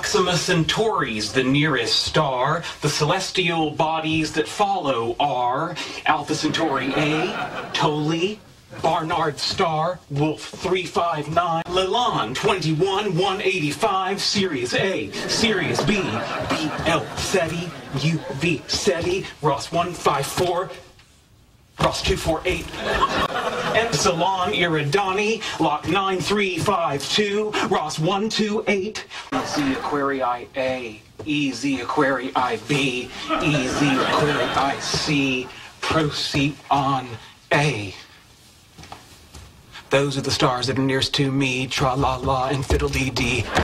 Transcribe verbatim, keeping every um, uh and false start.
Proxima Centauri's the nearest star. The celestial bodies that follow are Alpha Centauri A, Toli, Barnard Star, Wolf three five nine, Lelan twenty-one one eighty-five, Sirius A, Sirius B, B L Ceti, U V Ceti, Ross one five four, Ross two four eight, Epsilon Eridani, Lock nine three five two, Ross one two eight, E Z Aquarii A, E Z Aquarii B, E Z Aquarii C, Procyon A. Those are the stars that are nearest to me, tra-la-la and fiddle-dee-dee.